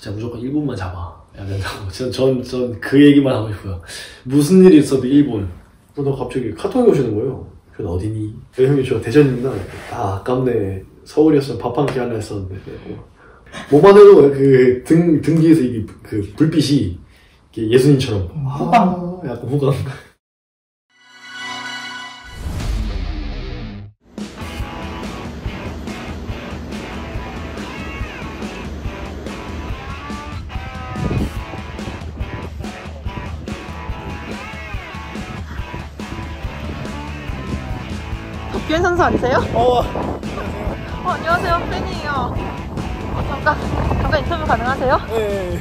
진짜 무조건 일본만 잡아. 약간 전 그 얘기만 하고 싶어요. 무슨 일이 있어도 일본. 너 갑자기 카톡이 오시는 거예요. 넌 어디니? 형이 저 대전입니다. 아, 아깝네. 서울이었으면 밥 한 끼 하려 했었는데. 뭐만 해도 그 등 뒤에서 이게 그 불빛이 예수님처럼. 후광. 약간 후광. 박규현 선수 아니세요? 안녕하세요. 안녕하세요. 팬이에요. 잠깐 인터뷰 가능하세요? 네.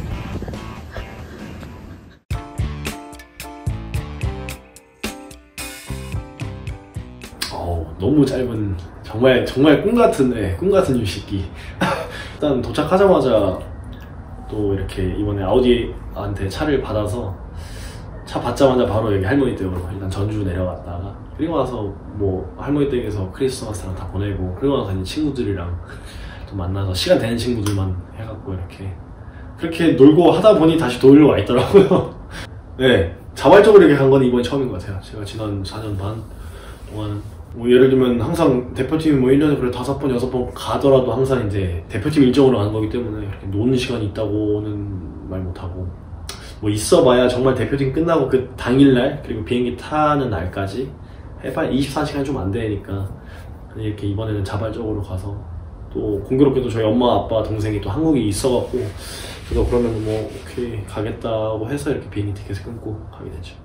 너무 짧은 정말 꿈같은 휴식기. 일단 도착하자마자 또 이렇게 이번에 아우디한테 차를 받아서 차 받자마자 바로 여기 할머니 댁으로 일단 전주 내려갔다가 그리고 나서 뭐 할머니 댁에서 크리스마스랑 다 보내고 그리고 나서 이제 친구들이랑 또 만나서 시간 되는 친구들만 해갖고 이렇게 그렇게 놀고 하다 보니 다시 도일로 와 있더라고요. 네, 자발적으로 이렇게 간 건 이번이 처음인 것 같아요. 제가 지난 4년 반 동안 뭐 예를 들면 항상 대표팀이 뭐 1년에 그래 5번, 6번 가더라도 항상 이제 대표팀 일정으로 가는 거기 때문에 이렇게 노는 시간이 있다고는 말 못하고 뭐 있어봐야 정말 대표팀 끝나고 그 당일날 그리고 비행기 타는 날까지 해봐야 24시간이 좀 안 되니까 이렇게 이번에는 자발적으로 가서 또 공교롭게도 저희 엄마, 아빠, 동생이 또 한국에 있어갖고 저도 그러면 뭐 오케이 가겠다고 해서 이렇게 비행기 티켓을 끊고 가게 됐죠.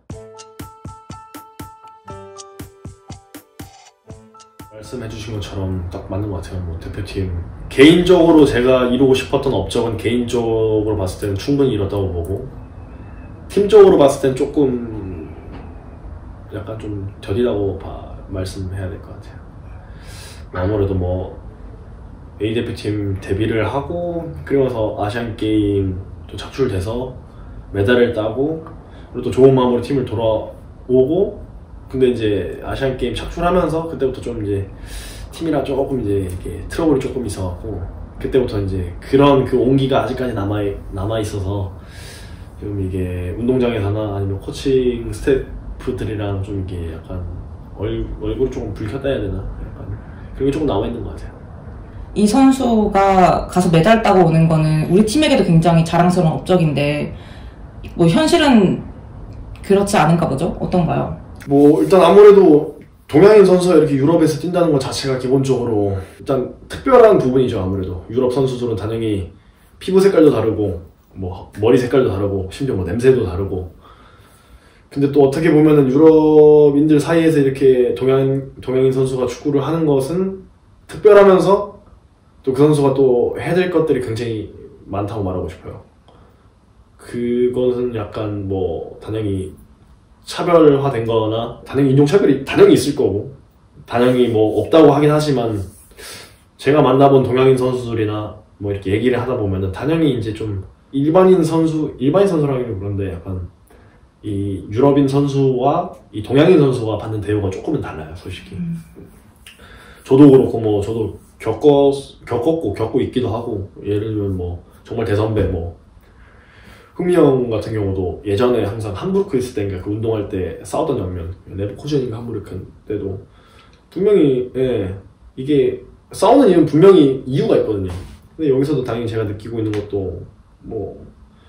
말씀해주신 것처럼 딱 맞는 것 같아요. 뭐 대표팀 개인적으로 제가 이루고 싶었던 업적은 개인적으로 봤을 때는 충분히 이뤘다고 보고 팀적으로 봤을 땐 조금 약간 좀 더디다고 말씀해야 될 것 같아요. 아무래도 뭐 A 대표팀 데뷔를 하고 그리고 나서 아시안게임 또 착출돼서 메달을 따고 그리고 또 좋은 마음으로 팀을 돌아오고 근데 이제 아시안게임 착출하면서 그때부터 좀 이제 팀이랑 조금 이제 이렇게 트러블이 조금 있어갖고 그때부터 이제 그런 그 온기가 아직까지 남아있어서 좀 이게 운동장에서나 아니면 코칭 스태프들이랑 좀 이게 약간 얼굴이 조금 붉혔다 해야 되나? 약간 그런 게 조금 남아있는 것 같아요. 이 선수가 가서 메달 따고 오는 거는 우리 팀에게도 굉장히 자랑스러운 업적인데 뭐 현실은 그렇지 않은가 보죠? 어떤가요? 뭐 일단 아무래도 동양인 선수가 이렇게 유럽에서 뛴다는 것 자체가 기본적으로 일단 특별한 부분이죠. 아무래도 유럽 선수들은 당연히 피부 색깔도 다르고 뭐 머리 색깔도 다르고 심지어 뭐 냄새도 다르고 근데 또 어떻게 보면은 유럽인들 사이에서 이렇게 동양인 선수가 축구를 하는 것은 특별하면서 또 그 선수가 또 해야 될 것들이 굉장히 많다고 말하고 싶어요. 그것은 약간 뭐 당연히 차별화된 거나 당연히 인종차별이 당연히 있을 거고 당연히 뭐 없다고 하긴 하지만 제가 만나본 동양인 선수들이나 뭐 이렇게 얘기를 하다 보면은 당연히 이제 좀 일반인 선수라기는 그런데 약간 이 유럽인 선수와 이 동양인 선수가 받는 대우가 조금은 달라요, 솔직히. 저도 그렇고 뭐 저도 겪고 있기도 하고 예를 들면 뭐 정말 대선배 뭐 흥미 형 같은 경우도 예전에 항상 함부르크 있을 때인가 그 운동할 때 싸웠던 장면 레버쿠젠인가 함부르크 때도 분명히 이게 싸우는 이유는 분명히 이유가 있거든요. 근데 여기서도 당연히 제가 느끼고 있는 것도 뭐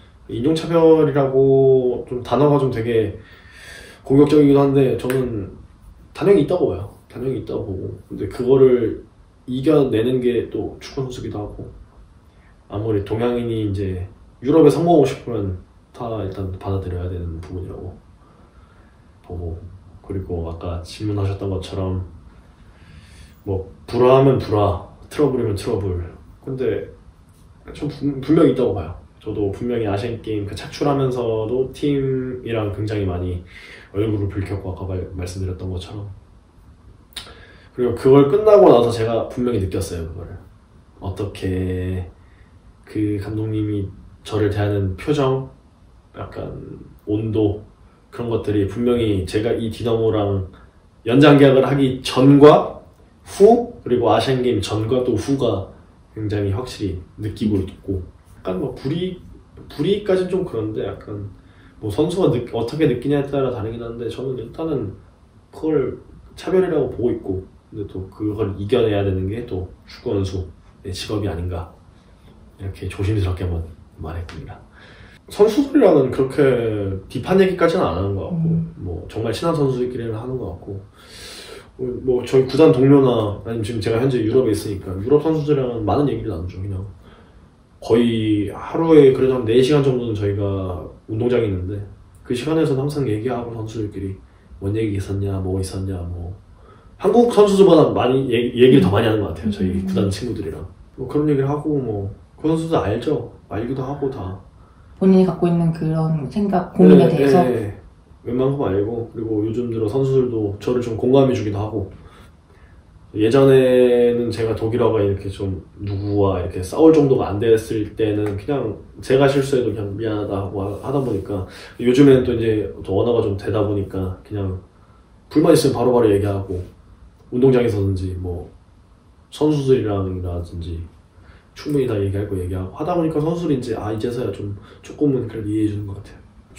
인종차별이라고 좀 단어가 좀 되게 공격적이기도 한데 저는 당연히 있다고 봐요. 당연히 있다고 보고 근데 그거를 이겨내는 게 또 축구 선수기도 하고 아무리 동양인이 이제 유럽에 성공하고 싶으면 다 일단 받아들여야 되는 부분이라고 보고 그리고 아까 질문하셨던 것처럼 뭐 불화하면 불화, 트러블이면 트러블 근데 전 분명히 있다고 봐요. 저도 분명히 아시안게임 그 착출하면서도 팀이랑 굉장히 많이 얼굴을 붉혔고 아까 말씀드렸던 것처럼 그리고 그걸 끝나고 나서 제가 분명히 느꼈어요. 그거를 어떻게 그 감독님이 저를 대하는 표정, 약간 온도 그런 것들이 분명히 제가 이 디나모랑 연장 계약을 하기 전과 후 그리고 아시안게임 전과 또 후가 굉장히 확실히 느끼고 있고 약간 뭐 불이까지는 좀 그런데 약간 뭐 선수가 어떻게 느끼냐에 따라 다르긴 한데 저는 일단은 그걸 차별이라고 보고 있고 근데 또 그걸 이겨내야 되는 게 또 축구 선수의 직업이 아닌가 이렇게 조심스럽게 한번 말했습니다. 선수들이랑은 그렇게 딥한 얘기까지는 안 하는 것 같고 뭐 정말 친한 선수들끼리는 하는 것 같고 뭐 저희 구단 동료나 아니면 지금 제가 현재 유럽에 있으니까 유럽 선수들이랑은 많은 얘기를 나누죠. 그냥 거의 하루에 그래도 한 4시간 정도는 저희가 운동장에 있는데 그 시간에서는 항상 얘기하고 선수들끼리 뭔 얘기 있었냐 뭐 있었냐 뭐 한국 선수들보다 많이 얘기를 더 많이 하는 것 같아요. 저희 구단 친구들이랑 뭐 그런 얘기를 하고 뭐 그 선수들 알기도 하고 다 본인이 갖고 있는 그런 생각, 고민에 대해서 웬만큼 알고 그리고 요즘 들어 선수들도 저를 좀 공감해 주기도 하고 예전에는 제가 독일어가 이렇게 좀 누구와 이렇게 싸울 정도가 안 됐을 때는 그냥 제가 실수해도 그냥 미안하다고 하다 보니까 요즘에는 또 이제 또 언어가 좀 되다 보니까 그냥 불만 있으면 바로바로 얘기하고 운동장에서든지 뭐 선수들이랑이라든지 충분히 다 얘기할 거 얘기하고 하다 보니까 선수들이 이제 이제서야 좀 조금은 그래도 이해해 주는 것 같아요.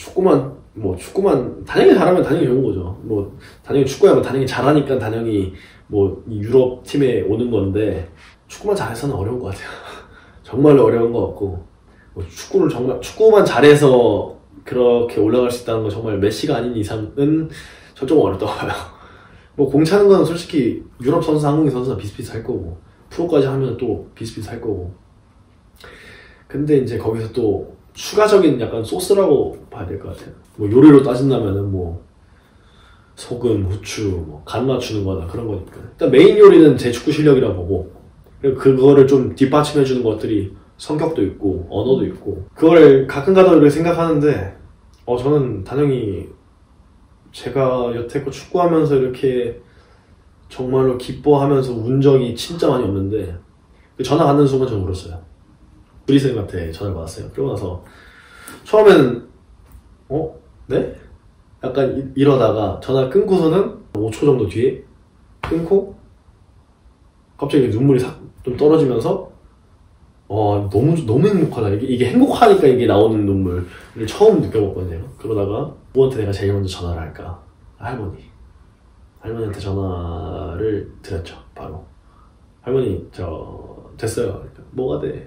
축구만 당연히 잘하면 당연히 좋은 거죠. 뭐 당연히 축구하면 당연히 잘하니까 당연히 뭐 유럽 팀에 오는 건데 축구만 잘해서는 어려운 것 같아요. 정말로 어려운 것 같고 뭐 축구만 잘해서 그렇게 올라갈 수 있다는 건 정말 메시가 아닌 이상은 전 좀 어렵다고 봐요. 뭐 공 차는 건 솔직히 유럽 선수, 한국인 선수나 비슷비슷할 거고 프로까지 하면 또 비슷비슷할 거고 근데 이제 거기서 또 추가적인 약간 소스라고 봐야 될 것 같아요. 뭐 요리로 따진다면은 뭐 소금, 후추, 뭐 간 맞추는 거나 그런 거니까 일단 메인 요리는 제 축구 실력이라 보고 그리고 그거를 좀 뒷받침해주는 것들이 성격도 있고 언어도 있고 그걸 가끔가다 이렇게 생각하는데 저는 단연히 제가 여태껏 축구하면서 이렇게 정말로 기뻐하면서 운 적이 진짜 많이 없는데 전화 받는 순간 저는 울었어요. 우리 선생님한테 전화를 받았어요. 그러고 나서 처음에는 네? 약간 이러다가 전화 끊고서는 5초 정도 뒤에 끊고 갑자기 눈물이 싹 좀 떨어지면서 너무 행복하다. 이게 행복하니까 이게 나오는 눈물을 처음 느껴봤거든요. 그러다가 누구한테 내가 제일 먼저 전화를 할까? 할머니한테 전화를 드렸죠. 바로 할머니 됐어요. 그러니까, 뭐가 돼?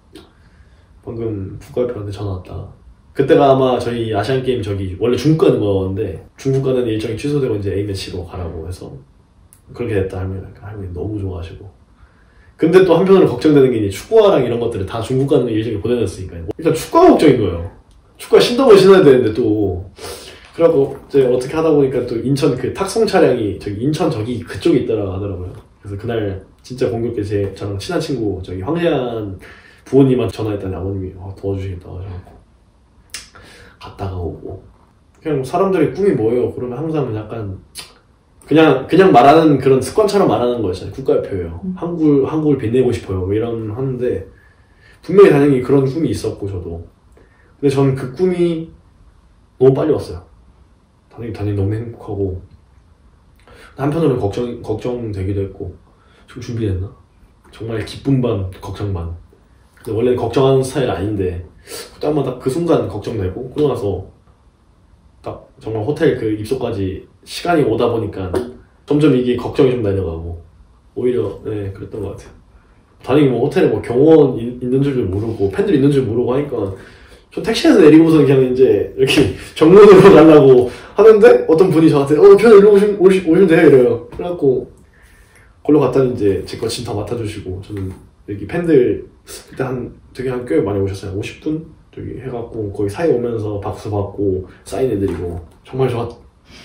방금 국가대표한테 전화 왔다. 그때가 아마 저희 아시안게임 원래 중국 가는 거였는데 중국 가는 일정이 취소되고 이제 A매치로 가라고 해서 그렇게 됐다. 할머니 너무 좋아하시고 근데 또 한편으로 걱정되는 게 이제 축구화랑 이런 것들을 다 중국 가는 일정에 보내놨으니까 일단 축구화 걱정인 거예요. 축구화 신동을 신어야 되는데 또 그래갖고 이제 어떻게 하다 보니까 또 인천 그 탁송 차량이 인천 그쪽에 있더라 하더라고요. 그래서 그날 진짜 공교롭게 저랑 친한 친구 황재한 부모님한테 전화했더니 아버님이 도와주시겠다 하셔갖고 갔다가 오고 그냥 사람들의 꿈이 뭐예요? 그러면 항상 약간 그냥 말하는 그런 습관처럼 말하는 거였잖아요. 국가대표예요. 한국을 빛내고 싶어요. 뭐 이런 하는데 분명히 당연히 그런 꿈이 있었고 저도 근데 저는 그 꿈이 너무 빨리 왔어요. 당연히 너무 행복하고 한편으로는 걱정되기도 했고 지금 준비됐나? 정말 기쁨 반 걱정 반 근데 원래는 걱정하는 스타일 아닌데 딱 그 순간 걱정되고 그러고 나서 딱 정말 호텔 그 입소까지 시간이 오다 보니까 점점 이게 걱정이 좀 내려가고 오히려 그랬던 것 같아요. 다행히 뭐 호텔에 뭐 경호원 있는 줄도 모르고 팬들 있는 줄 모르고 하니까 저 택시에서 내리고서 그냥 이제 이렇게 정문으로 가려고 하는데 어떤 분이 저한테 그냥 일로 오시면 돼요 이래요. 그래갖고 걸로 갔더니 이제 제 거 짐 다 맡아주시고 저는 여기 팬들 그때 되게 꽤 많이 오셨어요. 50분? 저기 해갖고 거기 사이 오면서 박수 받고 사인해드리고 정말 좋았죠.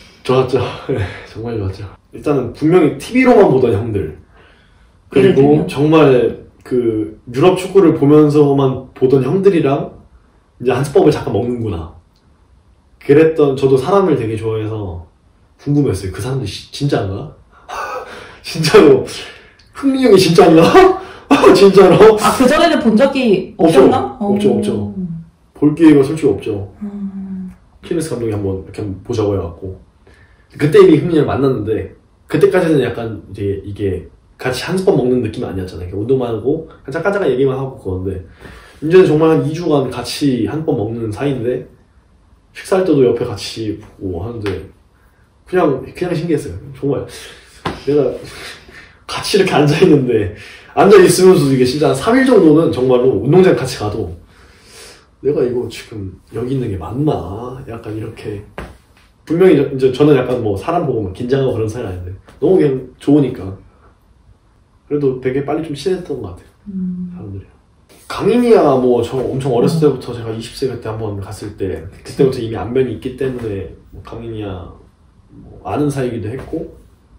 정말 좋았죠. 일단은 분명히 TV로만 보던 형들 그리고 정말 그 유럽 축구를 보면서만 보던 형들이랑 이제 한솥밥을 잠깐 먹는구나. 그랬던 저도 사람을 되게 좋아해서 궁금했어요. 그 사람들이 진짜인가? 진짜로 흥민이 형이 진짜인가? 진짜로? 그전에는 본 적이 없었나? 없죠. 볼 기회가 솔직히 없죠. 클리스 감독이 한번 이렇게 보자고 해갖고 그때 이미 흥민이를 만났는데 그때까지는 약간 이제 이게 같이 한솥밥 먹는 느낌이 아니었잖아요. 운동만 하고 간짝간짝한 얘기만 하고 그건데 이제는 정말 한 2주간 같이 한 번 먹는 사이인데 식사할 때도 옆에 같이 보고 하는데 그냥 신기했어요. 정말 내가 같이 이렇게 앉아있는데 앉아있으면서도 이게 진짜 한 3일 정도는 정말로 운동장 같이 가도 내가 이거 지금 여기 있는 게 맞나? 약간 이렇게 분명히 이제 저는 약간 뭐 사람 보고 막 긴장하고 그런 스타일 아닌데 너무 그냥 좋으니까 그래도 되게 빨리 좀 친해졌던 것 같아요. 사람들이. 강인이야 뭐 저 엄청 어렸을 때부터 제가 20세 그때 한번 갔을 때 그때부터 이미 안면이 있기 때문에 뭐 강인이야 뭐 아는 사이기도 했고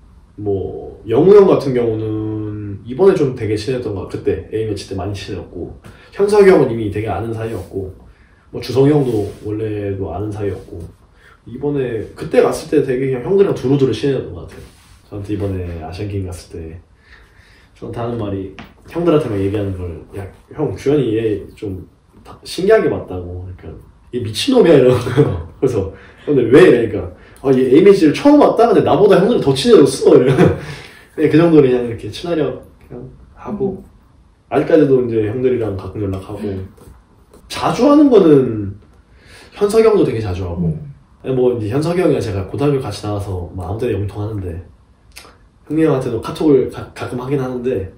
뭐 영우 형 같은 경우는 이번에 좀 되게 친했던 것 같아요. 그때 A매치 때 많이 친해졌고 현석이 형은 이미 되게 아는 사이였고 뭐 주성이 형도 원래도 아는 사이였고 이번에 그때 갔을 때 되게 그냥 형들이랑 두루두루 친해졌던 것 같아요. 저한테 이번에 아시안게임 갔을 때 저한테 하는 말이 형들한테만 얘기하는 걸 야 형 주현이 얘 좀 신기하게 봤다고 그러니까 얘 미친놈이야 이러는 거예요. 그래서 근데 왜 이러니까 얘 A매치를 처음 왔다? 근데 나보다 형들이 더 친해졌어 이러면 그냥 그 정도로 그냥 이렇게 친하려 그냥 하고 아직까지도 이제 형들이랑 가끔 연락하고 자주 하는 거는 현석이 형도 되게 자주 하고 뭐 이제 현석이 형이랑 제가 고등학교 같이 나와서 뭐 아무 때나 영통하는데 형님 형한테도 카톡을 가끔 하긴 하는데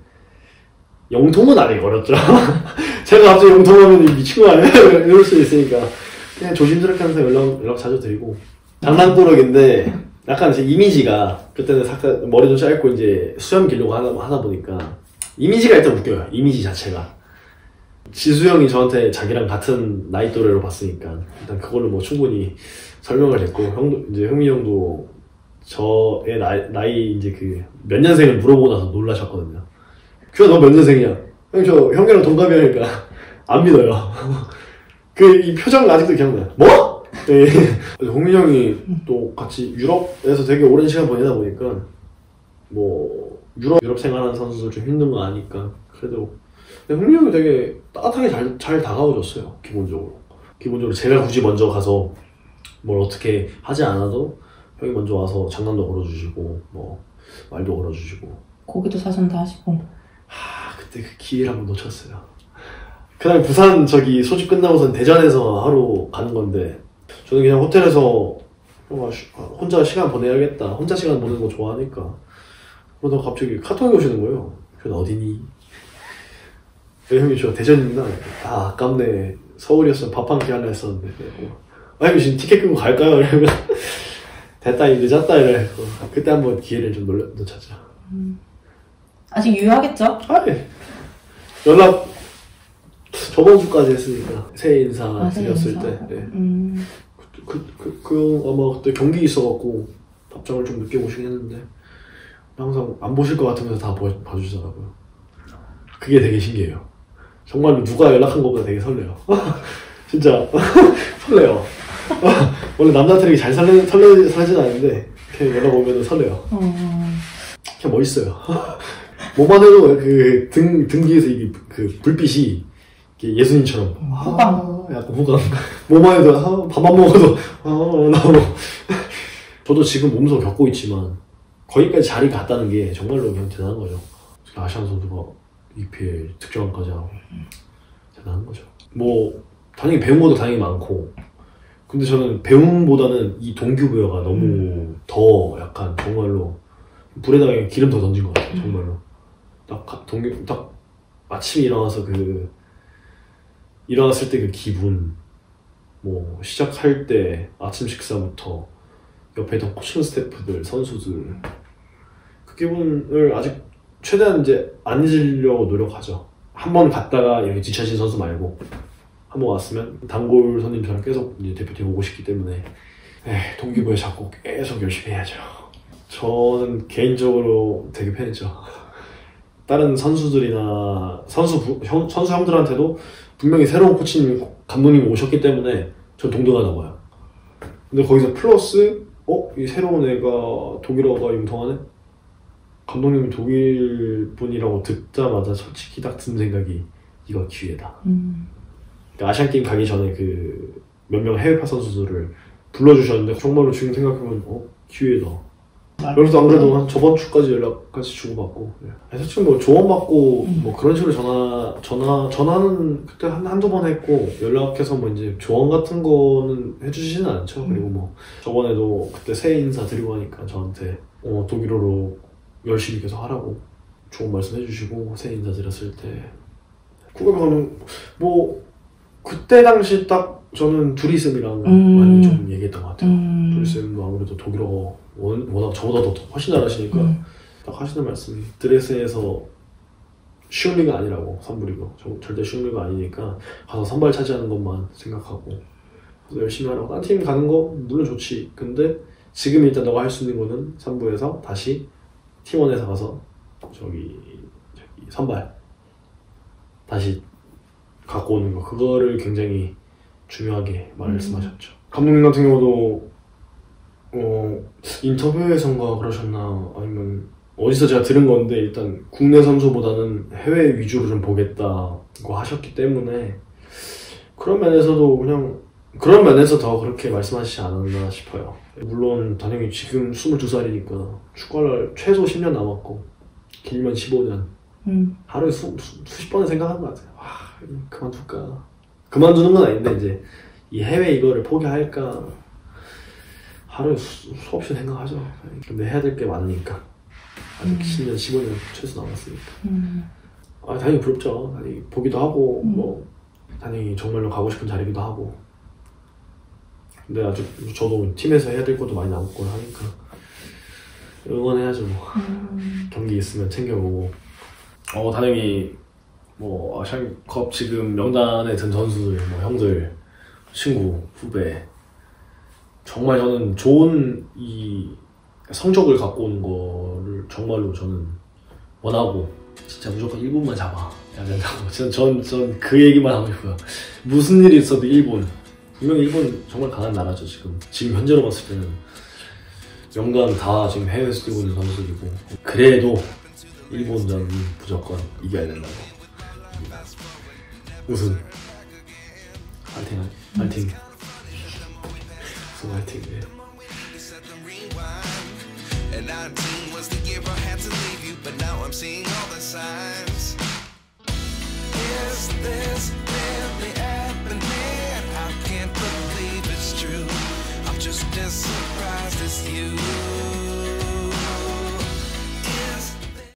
영통은 아직 어렵죠. 제가 갑자기 영통하면 미친 거 아니야? 이럴 수 있으니까 그냥 조심스럽게 항상 연락 자주 드리고 장난꾸러기인데 약간 제 이미지가 그때는 살짝 머리도 짧고 이제 수염 기르고 하다 보니까 이미지가 일단 웃겨요. 이미지 자체가 지수 형이 저한테 자기랑 같은 나이 또래로 봤으니까 일단 그걸로 뭐 충분히 설명을 했고 형도 이제 흥민이 형도 저의 나이 이제 그 몇 년생을 물어보고 나서 놀라셨거든요. 규야 너 몇 년생이야? 형 저 형이랑 동갑이니까 안 믿어요. 이 표정 아직도 기억나요. 뭐? 네. 홍민이 형이 또 같이 유럽에서 되게 오랜 시간 보내다 보니까 뭐 유럽 생활하는 선수들 좀 힘든 거 아니까 그래도 홍민이 형이 되게 따뜻하게 잘 다가와줬어요. 기본적으로 제가 굳이 먼저 가서 뭘 어떻게 하지 않아도 형이 먼저 와서 장난도 걸어주시고 뭐 말도 걸어주시고 고기도 사준다 하시고 그때 그 기회를 한번 놓쳤어요. 그날 부산 소집 끝나고선 대전에서 하루 가는 건데 저는 그냥 호텔에서 혼자 시간 보내야겠다. 혼자 시간 보내는 거 좋아하니까 그러다가 갑자기 카톡이 오시는 거예요. 넌 어디니? 형님 저 대전입니다. 아깝네. 서울이었으면 밥 한 끼 하려 했었는데 형님 지금 티켓 끊고 갈까요? 이러면 됐다 이제 늦었다 이래. 그때 한번 기회를 좀 놓쳤죠. 아직 유효하겠죠? 네. 연락 저번 주까지 했으니까 새해 인사 드렸을 때 네. 아마 그때 경기 있어갖고 답장을 좀 늦게 오시긴 했는데 항상 안 보실 것 같으면서 다 봐주시더라고요. 그게 되게 신기해요. 정말로 누가 연락한 것보다 되게 설레요. 진짜 설레요. 원래 남자들이 잘 설레진 않는데 이렇게 연락 오면 설레요. 그냥 멋있어요. 뭐만 해도 등 뒤에서 그 불빛이 예수님처럼 후광. 약간 후광. 뭐만 해도 밥만 먹어도 나오고. 저도 지금 몸소 겪고 있지만 거기까지 자리 갔다는 게 정말로 그냥 대단한 거죠. 아시안 선수가 EPL 득점왕까지 하고 대단한 거죠. 뭐 당연히 배운 것도 당연히 많고 근데 저는 배움보다는 이 동기부여가 너무 더 약간 정말로 불에다가 기름 더 던진 것 같아요. 정말로 딱 아침에 일어났을 때 그 기분 뭐 시작할 때 아침 식사부터 옆에 있던 코칭 스태프들 선수들 그 기분을 아직 최대한 이제 안 잊으려고 노력하죠. 한 번 갔다가 이렇게 뒤처진 선수 말고 한 번 왔으면 단골 손님처럼 계속 이제 대표팀 오고 싶기 때문에 동기부여 잡고 계속 열심히 해야죠. 저는 개인적으로 되게 편했죠. 다른 선수들이나 선수 형들한테도 분명히 새로운 코치님, 감독님이 오셨기 때문에 전 동등하다고 봐요. 근데 거기서 플러스 이 새로운 애가 독일어가 융통하네? 감독님이 독일 분이라고 듣자마자 솔직히 딱 든 생각이 이거 기회다. 그러니까 아시안게임 가기 전에 몇 명 해외파 선수들을 불러주셨는데 정말로 지금 생각해보면 기회다. 그래서 안 그래도 한 저번 주까지 연락까지 주고받고. 사실 뭐 조언받고 뭐 그런 식으로 전화는 그때 한두 번 했고, 연락해서 뭐 이제 조언 같은 거는 해주시지는 않죠. 그리고 뭐 저번에도 그때 새해 인사 드리고 하니까 저한테 독일어로 열심히 계속 하라고 좋은 말씀 해주시고, 새해 인사 드렸을 때 그거는 뭐 그때 당시 딱 저는 두리쌤이랑 많이 좀 얘기했던 것 같아요. 두리쌤도 아무래도 독일어 워낙 저보다 더 훨씬 잘하시니까 딱 하시는 말씀이 드레스에서 쉬운 리가 아니라고, 3부 리그 절대 쉬운 리가 아니니까 가서 선발 차지하는 것만 생각하고 그래서 열심히 하라고. 딴 팀 가는 거 물론 좋지. 근데 지금 일단 너가 할 수 있는 거는 3부에서 다시 T1에서 가서 저기 선발 다시 갖고 오는 거, 그거를 굉장히 중요하게 말씀하셨죠. 감독님 같은 경우도 인터뷰에선가 그러셨나 아니면 어디서 제가 들은 건데, 일단 국내 선수보다는 해외 위주로 좀 보겠다고 하셨기 때문에 그런 면에서도 그냥 그런 면에서 더 그렇게 말씀하시지 않았나 싶어요. 물론 당연히 지금 22살이니까 축구할 최소 10년 남았고 길면 15년 하루에 수십 번은 생각하는 것 같아요. 그만둘까? 그만두는 건 아닌데 이제 이 해외 이거를 포기할까? 하루에 수없이 생각하죠. 근데 해야 될 게 많으니까. 아직 10년, 15년 최소 남았으니까. 당연히 부럽죠. 당연히 보기도 하고 뭐 당연히 정말로 가고 싶은 자리기도 하고. 근데 아직 저도 팀에서 해야 될 것도 많이 남고 하니까 응원해야죠. 뭐. 경기 있으면 챙겨보고. 당연히 뭐 아시안컵 지금 명단에 든 선수들, 뭐 형들, 친구, 후배, 정말 저는 좋은 이 성적을 갖고 오는 거를 정말로 저는 원하고, 진짜 무조건 일본만 잡아야 된다고. 전 그 얘기만 하고 싶어요. 무슨 일이 있어도 일본. 분명히 일본 정말 강한 나라죠. 지금 현재로 봤을 때는 명단 다 지금 해외에서 뛰고 있는 선수들이고, 그래도 일본전은 무조건 이겨야 된다고. 우승. 파이팅. 파이팅. 파이팅. And 19 was the year I had to leave you, but now I'm seeing all the signs. Is this really happening? I can't believe it's true. I'm just as surprised as you.